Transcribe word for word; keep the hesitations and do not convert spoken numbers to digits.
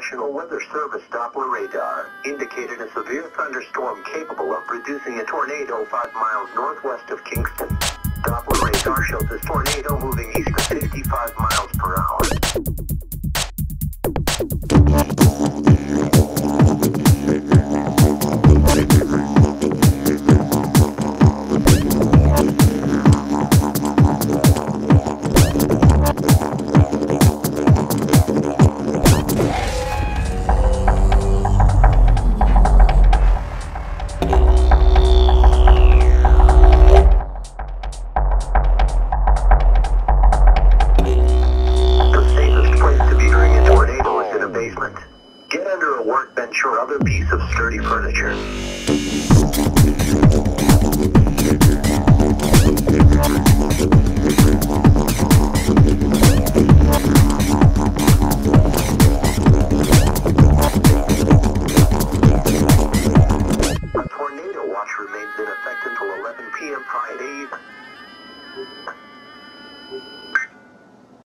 National Weather Service Doppler radar indicated a severe thunderstorm capable of producing a tornado five miles northwest of Kingston. Doppler radar shows this tornado moving east at fifty-five miles per hour. Get under a workbench or other piece of sturdy furniture. A tornado watch remains in effect until eleven p m Friday evening.